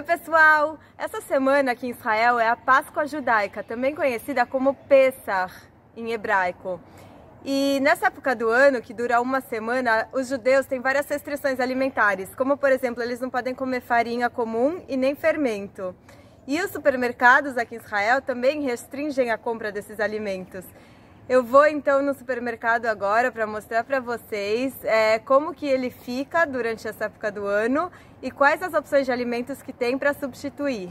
pessoal! Essa semana aqui em Israel é a Páscoa Judaica, também conhecida como Pesach em hebraico. E nessa época do ano, que dura uma semana, os judeus têm várias restrições alimentares, como por exemplo, eles não podem comer farinha comum e nem fermento. E os supermercados aqui em Israel também restringem a compra desses alimentos. Eu vou então no supermercado agora para mostrar para vocês como que ele fica durante essa época do ano e quais as opções de alimentos que tem para substituir.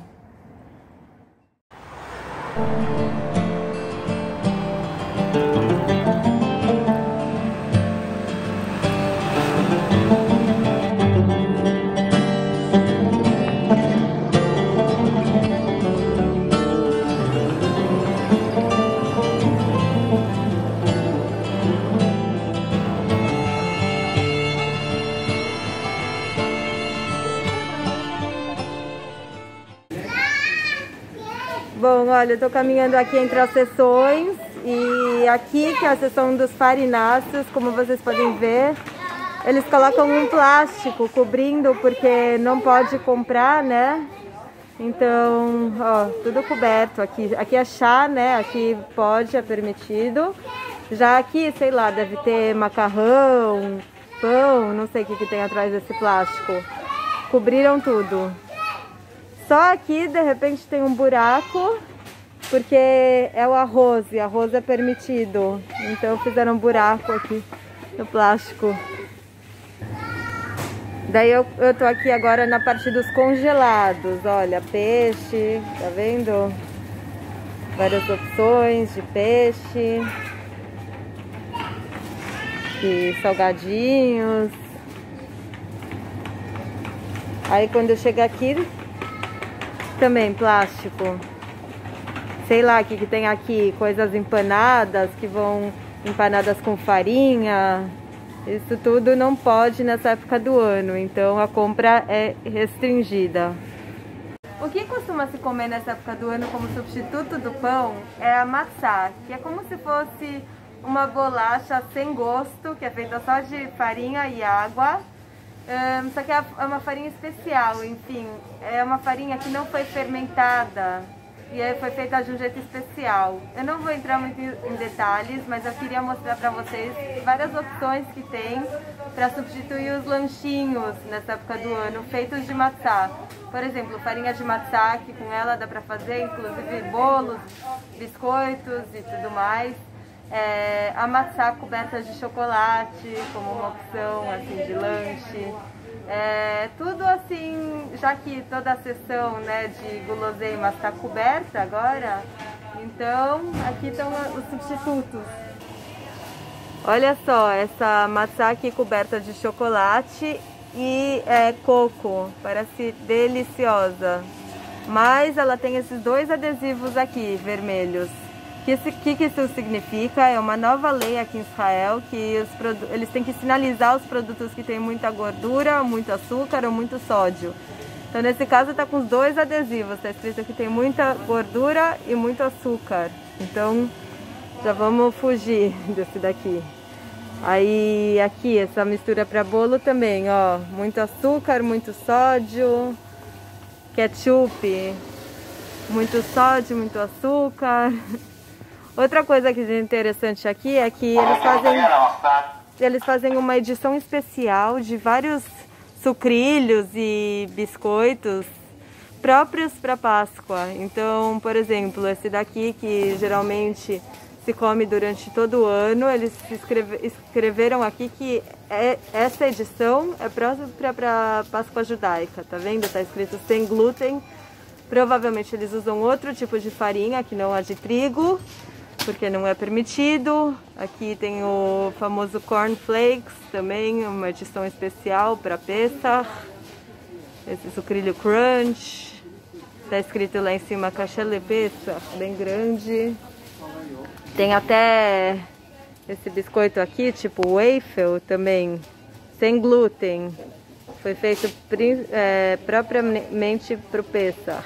Bom, olha, eu tô caminhando aqui entre as seções e aqui que é a seção dos farináceos, como vocês podem ver, eles colocam um plástico cobrindo porque não pode comprar, né? Então, ó, tudo coberto aqui. Aqui é chá, né? Aqui pode, é permitido. Já aqui, sei lá, deve ter macarrão, pão, não sei o que tem atrás desse plástico. Cobriram tudo. Só aqui, de repente, tem um buraco, porque é o arroz, e arroz é permitido. Então fizeram um buraco aqui no plástico. Daí eu tô aqui agora na parte dos congelados. Olha, peixe, tá vendo? Várias opções de peixe. E salgadinhos. Aí quando eu chegar aqui, também plástico. Sei lá o que tem aqui, coisas empanadas, que vão empanadas com farinha. Isso tudo não pode nessa época do ano, então a compra é restringida. O que costuma se comer nessa época do ano como substituto do pão é a matzá, que é como se fosse uma bolacha sem gosto, que é feita só de farinha e água. Só que é uma farinha especial, enfim, é uma farinha que não foi fermentada e foi feita de um jeito especial. Eu não vou entrar muito em detalhes, mas eu queria mostrar para vocês várias opções que tem para substituir os lanchinhos nessa época do ano feitos de matzá. Por exemplo, farinha de matzá, que com ela dá para fazer inclusive bolos, biscoitos e tudo mais. A matzá coberta de chocolate como uma opção assim de lanche, tudo assim, já que toda a seção, né, de guloseimas está coberta agora, então aqui estão os substitutos. Olha só, essa matzá aqui coberta de chocolate e coco, parece deliciosa, mas ela tem esses dois adesivos aqui vermelhos. O que isso significa? É uma nova lei aqui em Israel que eles têm que sinalizar os produtos que têm muita gordura, muito açúcar ou muito sódio. Então nesse caso está com os dois adesivos, está escrito que tem muita gordura e muito açúcar. Então já vamos fugir desse daqui. Aí aqui essa mistura para bolo também, ó, muito açúcar, muito sódio, ketchup, muito sódio, muito açúcar. Outra coisa que é interessante aqui é que eles fazem uma edição especial de vários sucrilhos e biscoitos próprios para Páscoa. Então, por exemplo, esse daqui que geralmente se come durante todo o ano, eles escreveram aqui que essa edição é própria para Páscoa Judaica, tá vendo? Tá escrito sem glúten. Provavelmente eles usam outro tipo de farinha que não a de trigo, porque não é permitido. Aqui tem o famoso Corn Flakes, também uma edição especial para Pesach. Esse sucrilho crunch. Está escrito lá em cima Kasher Pesach, bem grande. Tem até esse biscoito aqui, tipo waffle, também sem glúten. Foi feito propriamente para o Pesach.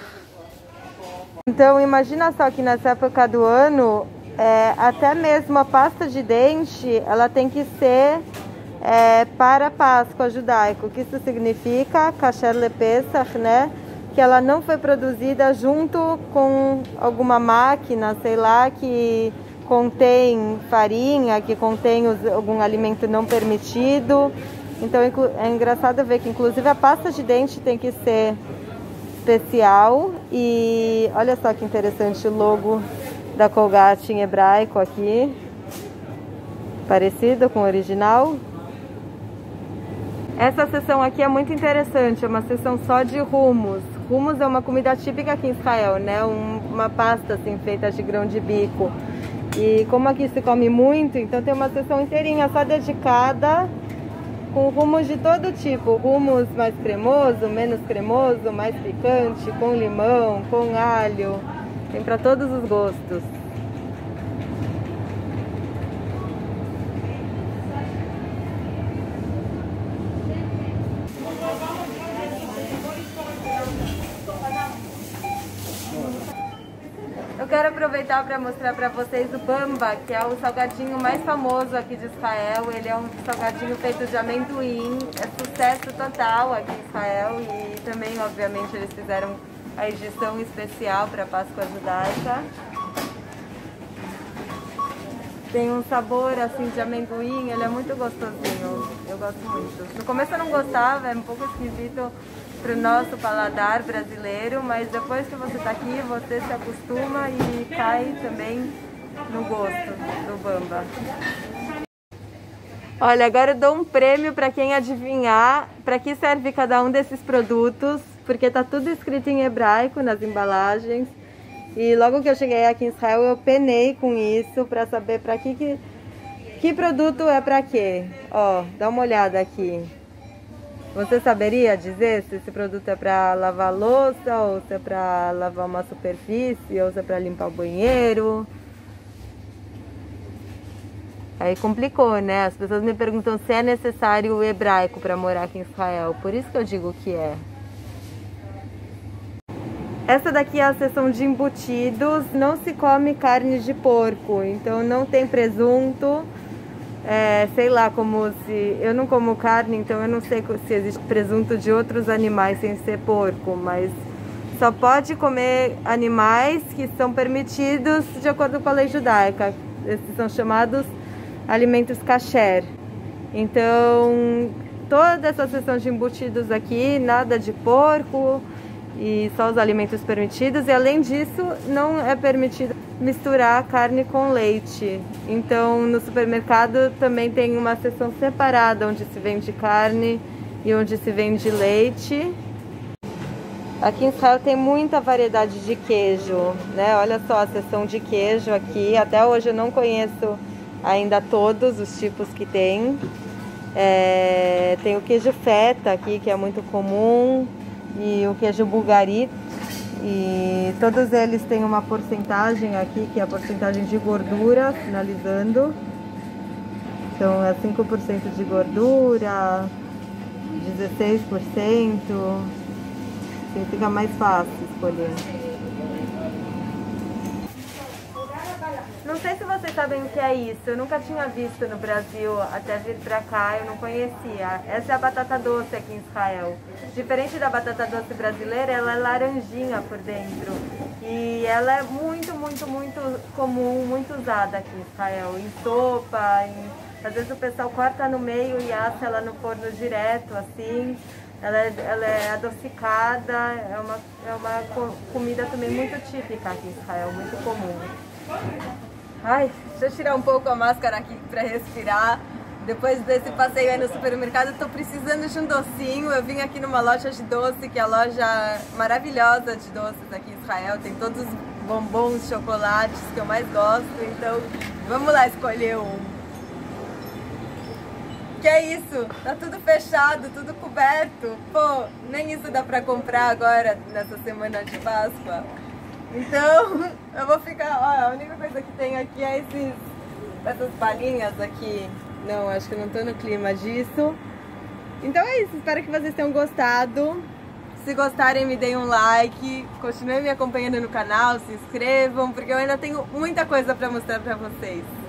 Então imagina só que nessa época do ano, até mesmo a pasta de dente, ela tem que ser para a Páscoa judaica. O que isso significa? Kasher Pesach, né? que ela não foi produzida junto com alguma máquina, sei lá, que contém farinha, que contém algum alimento não permitido. Então é engraçado ver que inclusive a pasta de dente tem que ser especial. E olha só que interessante o logo da Colgate em hebraico aqui, parecido com o original. Essa seção aqui é muito interessante, é uma seção só de hummus. Hummus é uma comida típica aqui em Israel, né? Uma pasta assim feita de grão de bico. E como aqui se come muito, então tem uma seção inteirinha só dedicada com hummus de todo tipo. Hummus mais cremoso, menos cremoso, mais picante, com limão, com alho. Tem para todos os gostos. Eu quero aproveitar para mostrar para vocês o bamba, que é o salgadinho mais famoso aqui de Israel. Ele é um salgadinho feito de amendoim, é sucesso total aqui em Israel e também, obviamente, eles fizeram a edição especial para a Páscoa judaica. Tem um sabor assim de amendoim, ele é muito gostosinho, eu gosto muito. No começo eu não gostava, é um pouco esquisito para o nosso paladar brasileiro, mas depois que você está aqui, você se acostuma e cai também no gosto do bamba. Olha, agora eu dou um prêmio para quem adivinhar para que serve cada um desses produtos, porque está tudo escrito em hebraico nas embalagens. E logo que eu cheguei aqui em Israel, eu penei com isso para saber para que produto é para quê. Ó, dá uma olhada aqui. Você saberia dizer se esse produto é para lavar louça, ou se é para lavar uma superfície, ou se é para limpar o banheiro? Aí complicou, né? As pessoas me perguntam se é necessário o hebraico para morar aqui em Israel. Por isso que eu digo que é. Essa daqui é a seção de embutidos. Não se come carne de porco, então não tem presunto. Sei lá, como se... Eu não como carne, então eu não sei se existe presunto de outros animais sem ser porco, mas só pode comer animais que são permitidos de acordo com a lei judaica. Esses são chamados alimentos kasher. Então, toda essa seção de embutidos aqui, nada de porco e só os alimentos permitidos. E além disso, não é permitido misturar carne com leite. Então no supermercado também tem uma seção separada onde se vende carne e onde se vende leite. Aqui em Israel tem muita variedade de queijo, né? Olha só a seção de queijo aqui. Até hoje eu não conheço ainda todos os tipos que tem. Tem o queijo feta aqui, que é muito comum, e o queijo bulgari. E todos eles têm uma porcentagem aqui, que é a porcentagem de gordura, finalizando. Então é 5% de gordura, 16%. Assim fica mais fácil escolher. Não sei se vocês sabem o que é isso, eu nunca tinha visto no Brasil até vir pra cá, eu não conhecia. Essa é a batata doce aqui em Israel. Diferente da batata doce brasileira, ela é laranjinha por dentro. E ela é muito, muito, muito comum, muito usada aqui em Israel. Em sopa, às vezes o pessoal corta no meio e assa ela no forno direto, assim. Ela é adocicada, é uma comida também muito típica aqui em Israel, muito comum. Ai, deixa eu tirar um pouco a máscara aqui para respirar. Depois desse passeio aí no supermercado, eu tô precisando de um docinho. Eu vim aqui numa loja de doce, que é a loja maravilhosa de doces aqui em Israel. Tem todos os bombons, chocolates que eu mais gosto. Então, vamos lá escolher um. Que é isso? Tá tudo fechado, tudo coberto. Pô, nem isso dá pra comprar agora, nessa semana de Páscoa. Então, eu vou ficar... Ó, a única coisa que tem aqui é essas balinhas aqui. Não, acho que não tô no clima disso. Então é isso, espero que vocês tenham gostado. Se gostarem, me deem um like. Continuem me acompanhando no canal, se inscrevam, porque eu ainda tenho muita coisa pra mostrar pra vocês.